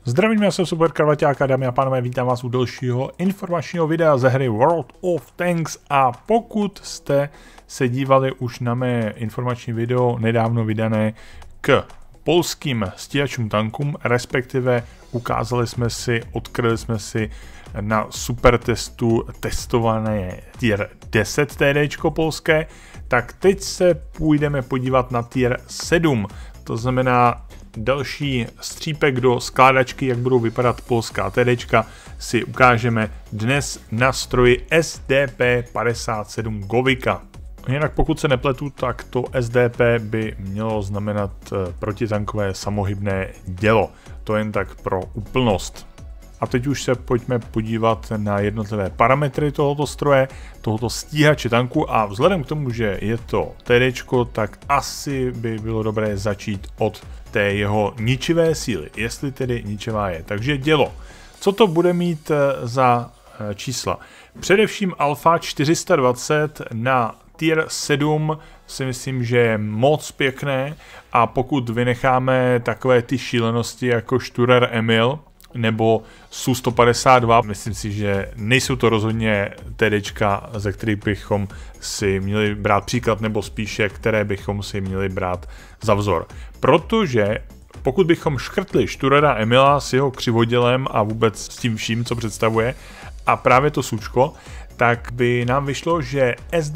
Zdravím, já jsem Super Karvaťák a dámy a pánové, vítám vás u dalšího informačního videa ze hry World of Tanks a pokud jste se dívali už na mé informační video nedávno vydané k polským stíhačům tankům, respektive odkryli jsme si na super testu testované tier 10 TDčko polské, tak teď se půjdeme podívat na tier 7, to znamená další střípek do skládačky, jak budou vypadat polská TDčka, si ukážeme dnes na stroji SDP-57 Govika. Jinak pokud se nepletu, tak to SDP by mělo znamenat protitankové samohybné dělo. To jen tak pro úplnost. A teď už se pojďme podívat na jednotlivé parametry tohoto stroje, tohoto stíhače tanku a vzhledem k tomu, že je to TDčko, tak asi by bylo dobré začít od té jeho ničivé síly, jestli tedy ničivá je. Takže dělo. Co to bude mít za čísla? Především Alfa 420 na tier 7 si myslím, že je moc pěkné a pokud vynecháme takové ty šílenosti jako Sturer Emil nebo Su-152, myslím si, že nejsou to rozhodně TDčka, ze kterých bychom si měli brát příklad, nebo spíše, které bychom si měli brát za vzor. Protože pokud bychom škrtli Sturera Emila s jeho křivodělem a vůbec s tím vším, co představuje, a právě to sučko, tak by nám vyšlo, že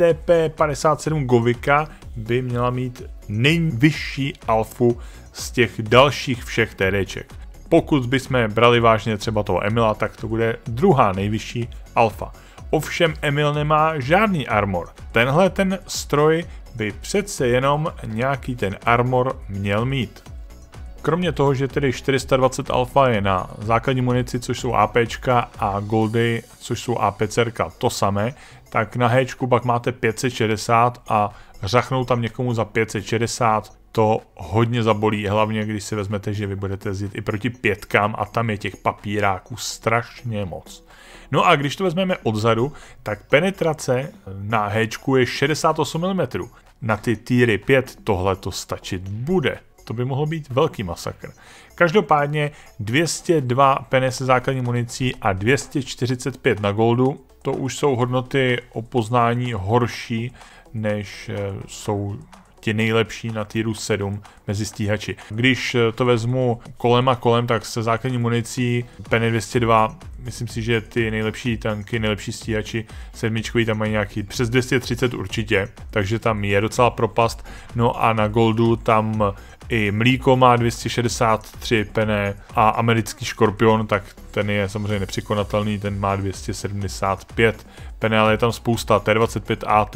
SDP-57 Govika by měla mít nejvyšší alfu z těch dalších všech TDček. Pokud bychom brali vážně třeba toho Emila, tak to bude druhá nejvyšší alfa. Ovšem Emil nemá žádný armor. Tenhle ten stroj by přece jenom nějaký ten armor měl mít. Kromě toho, že tedy 420 alfa je na základní munici, což jsou APčka, a Goldy, což jsou APCRka, to samé, tak na Hčku pak máte 560 a řachnout tam někomu za 560, to hodně zabolí, hlavně když si vezmete, že vy budete jezdit i proti pětkám a tam je těch papíráků strašně moc. No a když to vezmeme odzadu, tak penetrace na Hčku je 68 mm. Na ty týry 5 tohle to stačit bude. To by mohlo být velký masakr. Každopádně 202 pene se základní municí a 245 na goldu, to už jsou hodnoty o poznání horší, než jsou ti nejlepší na týru 7 mezi stíhači. Když to vezmu kolem a kolem, tak se základní municí pene 202, myslím si, že ty nejlepší tanky, nejlepší stíhači sedmičkový tam mají nějaký přes 230 určitě, takže tam je docela propast. No a na goldu tam i Mlíko má 263 pene a americký Škorpion, tak ten je samozřejmě nepřekonatelný, ten má 275 pene, ale je tam spousta T25 AT,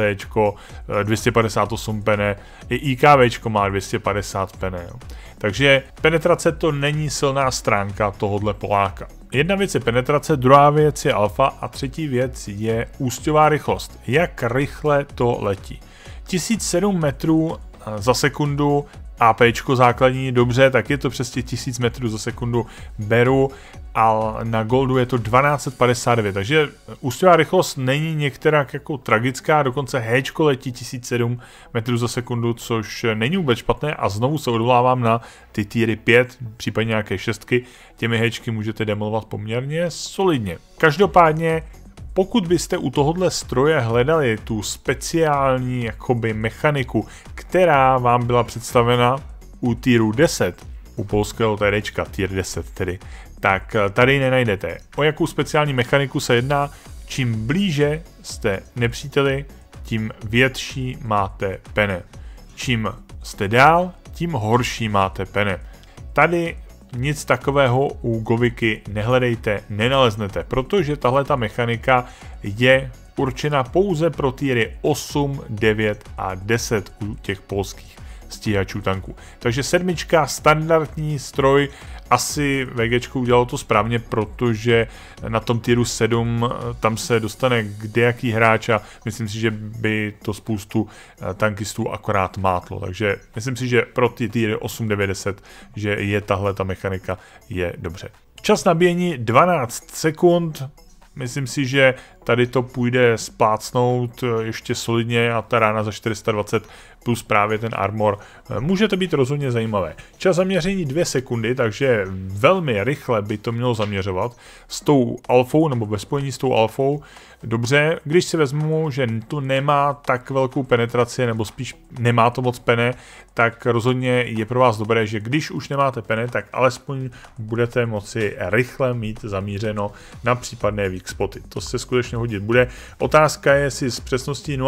258 pene, i IKVčko má 250 pene. Jo. Takže penetrace to není silná stránka tohohle Poláka. Jedna věc je penetrace, druhá věc je alfa a třetí věc je úsťová rychlost. Jak rychle to letí. 1007 metrů za sekundu, APčko základní, dobře, tak je to přes 1000 metrů za sekundu beru, a na goldu je to 1259, takže úsťová rychlost není některá jako tragická, dokonce Hčko letí 1007 metrů za sekundu, což není vůbec špatné a znovu se odvolávám na ty týry 5, případně nějaké 6, těmi Hčky můžete demolovat poměrně solidně. Každopádně pokud byste u tohohle stroje hledali tu speciální jakoby mechaniku, která vám byla představena u týru 10, u polského TDčka, tier 10 tedy, tak tady nenajdete. O jakou speciální mechaniku se jedná? Čím blíže jste nepříteli, tím větší máte pene. Čím jste dál, tím horší máte pene. Tady nic takového u Goviky nehledejte, nenaleznete, protože tahle ta mechanika je určena pouze pro týry 8, 9 a 10 u těch polských stíhačů tanků. Takže sedmička, standardní stroj, asi VGčko udělalo to správně, protože na tom týru 7 tam se dostane kdejaký hráč a myslím si, že by to spoustu tankistů akorát mátlo. Takže myslím si, že pro ty týry 8, 9, 10, že je tahle ta mechanika je dobře. Čas nabíjení 12 sekund. Myslím si, že tady to půjde splácnout ještě solidně a ta rána za 420 plus právě ten armor může to být rozhodně zajímavé. Čas zaměření 2 sekundy, takže velmi rychle by to mělo zaměřovat s tou alfou nebo ve spojení s tou alfou. Dobře, když si vezmu, že to nemá tak velkou penetraci, nebo spíš nemá to moc pene, tak rozhodně je pro vás dobré, že když už nemáte pene, tak alespoň budete moci rychle mít zamířeno na případné weak spoty. To se skutečně hodit bude. Otázka je, jestli s přesností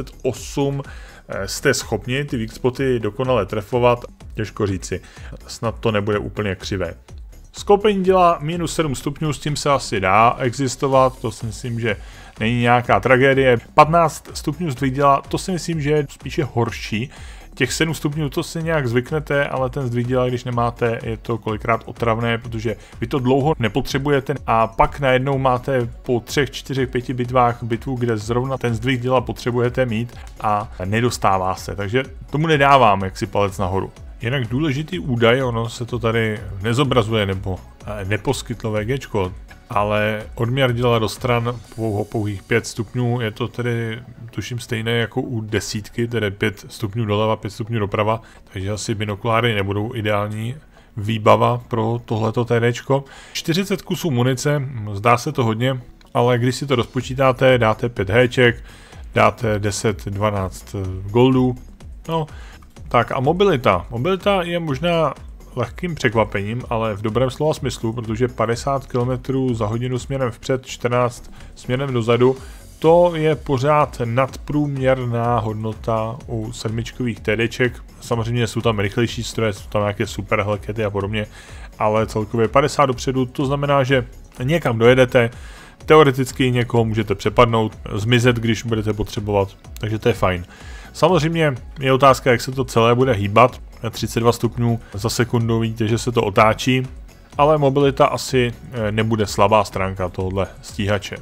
0,38 jste schopni ty weak spoty dokonale trefovat, těžko říci, snad to nebude úplně křivé. Sklopení dělá minus 7 stupňů, s tím se asi dá existovat, to si myslím, že není nějaká tragédie. 15 stupňů zdvih děla, to si myslím, že je spíše horší. Těch 7 stupňů to si nějak zvyknete, ale ten zdvih děla, když nemáte, je to kolikrát otravné, protože vy to dlouho nepotřebujete a pak najednou máte po 3, 4, 5 bitvách bitvu, kde zrovna ten zdvih děla potřebujete mít a nedostává se, takže tomu nedávám jaksi palec nahoru. Jinak důležitý údaj, ono se to tady nezobrazuje nebo neposkytlo VGčko, ale odměr děla do stran pouhých 5 stupňů, je to tedy tuším stejné jako u desítky, tedy 5 stupňů doleva, 5 stupňů doprava, takže asi binokuláry nebudou ideální výbava pro tohleto TDčko. 40 kusů munice, zdá se to hodně, ale když si to rozpočítáte, dáte 5 héček, dáte 10-12 goldů, no. Tak a mobilita. Mobilita je možná lehkým překvapením, ale v dobrém slova smyslu, protože 50 km za hodinu směrem vpřed, 14 směrem dozadu, to je pořád nadprůměrná hodnota u sedmičkových TDček. Samozřejmě jsou tam rychlejší stroje, jsou tam nějaké super helkety a podobně, ale celkově 50 dopředu, to znamená, že někam dojedete, teoreticky někoho můžete přepadnout, zmizet, když budete potřebovat, takže to je fajn. Samozřejmě je otázka, jak se to celé bude hýbat. 32 stupňů za sekundu, vidíte, že se to otáčí, ale mobilita asi nebude slabá stránka tohohle stíhače.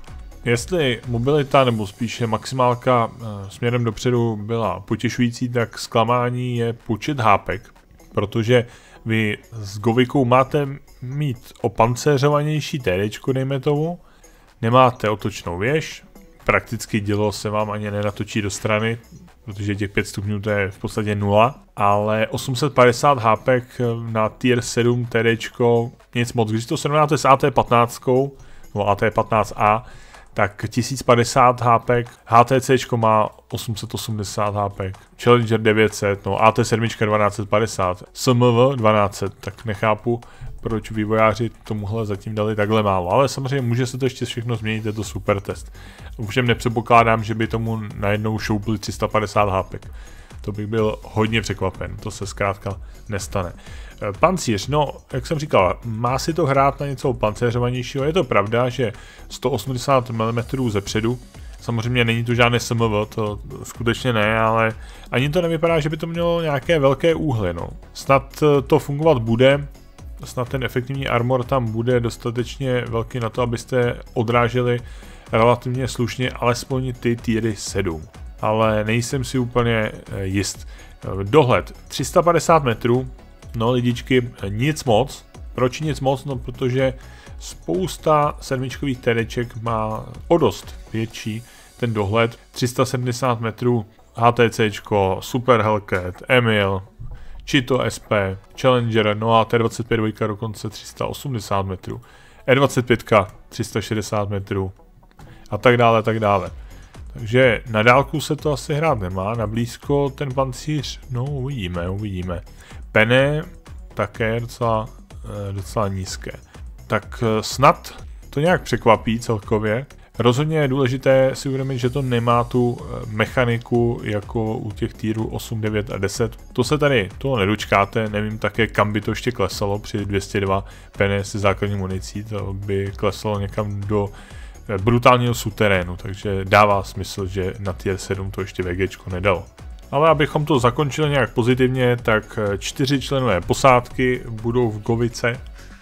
Jestli mobilita nebo spíše maximálka směrem dopředu byla potěšující, tak zklamání je počet hápek, protože vy s Govikou máte mít opancéřovanější TDčko, dejme tomu, nemáte otočnou věž, prakticky dělo se vám ani nenatočí do strany, protože těch 5 stupňů to je v podstatě 0, ale 850 hápek na tier 7 TDčko, nic moc. Když to srovnáte s AT15, nebo AT15A, tak 1050 hápek, HTCčko má 880 hápek, Challenger 900, no AT7 1250, SMV 1200, tak nechápu, proč vývojáři tomuhle zatím dali takhle málo, ale samozřejmě může se to ještě všechno změnit, je to super test. Ovšem nepředpokládám, že by tomu najednou šoupli 350 hápek. To bych byl hodně překvapen, to se zkrátka nestane. Pancíř, no, jak jsem říkal, má si to hrát na něco pancéřovanějšího, je to pravda, že 180 mm zepředu, samozřejmě není to žádné SMV, to skutečně ne, ale ani to nevypadá, že by to mělo nějaké velké úhly, no. Snad to fungovat bude, snad ten efektivní armor tam bude dostatečně velký na to, abyste odráželi relativně slušně alespoň ty tiery 7. Ale nejsem si úplně jist. Dohled 350 metrů, no lidičky, nic moc. Proč nic moc? No protože spousta sedmičkových TDček má o dost větší ten dohled. 370 metrů HTCčko, Super Hellcat, Emil, Cheeto SP, Challenger, no a T25 dokonce 380 metrů, E25 360 metrů a tak dále, tak dále. Takže na dálku se to asi hrát nemá, na blízko ten pancíř, no uvidíme. Pene také docela nízké. Tak snad to nějak překvapí celkově. Rozhodně je důležité si uvědomit, že to nemá tu mechaniku jako u těch tírů 8, 9 a 10. To se tady toho nedočkáte, nevím také kam by to ještě klesalo při 202 pene se základní municí, to by klesalo někam do brutálního suterénu, takže dává smysl, že na tier 7 to ještě VGčko nedalo. Ale abychom to zakončili nějak pozitivně, tak 4 členové posádky budou v Govice,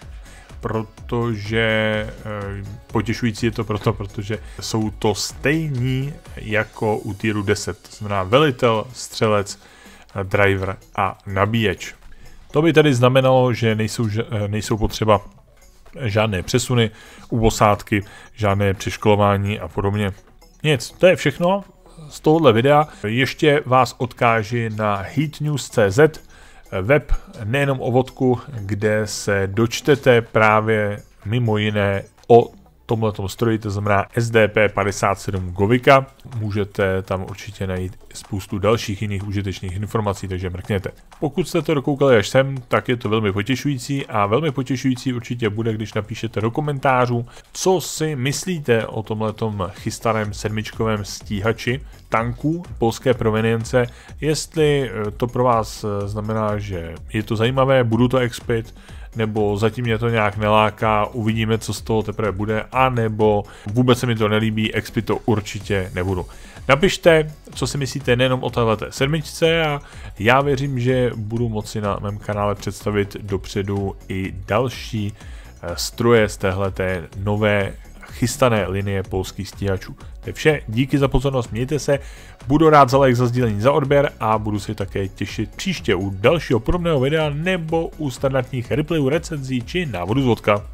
protože potěšující je to proto, protože jsou to stejní jako u tieru 10, to znamená velitel, střelec, driver a nabíječ. To by tedy znamenalo, že nejsou potřeba žádné přesuny u posádky, žádné přeškolování a podobně. Nic, to je všechno z tohohle videa. Ještě vás odkáži na heatnews.cz, web nejenom o vodku, kde se dočtete právě mimo jiné o tomhletom stroji, to znamená SDP57 Govika. Můžete tam určitě najít spoustu dalších jiných užitečných informací, takže mrkněte. Pokud jste to dokoukali až sem, tak je to velmi potěšující a velmi potěšující určitě bude, když napíšete do komentářů, co si myslíte o tomhletom chystaném sedmičkovém stíhači tanků polské provenience, jestli to pro vás znamená, že je to zajímavé, budu to expit, nebo zatím mě to nějak neláká, uvidíme, co z toho teprve bude, anebo vůbec se mi to nelíbí, expit to určitě nebudu. Napište, co si myslíte nejenom o téhleté sedmičce a já věřím, že budu moci na mém kanále představit dopředu i další stroje z téhleté nové chystané linie polských stíhačů. To je vše, díky za pozornost, mějte se, budu rád za like, za sdílení, za odběr a budu se také těšit příště u dalšího podobného videa nebo u standardních replayů, recenzí či návodů z vodka.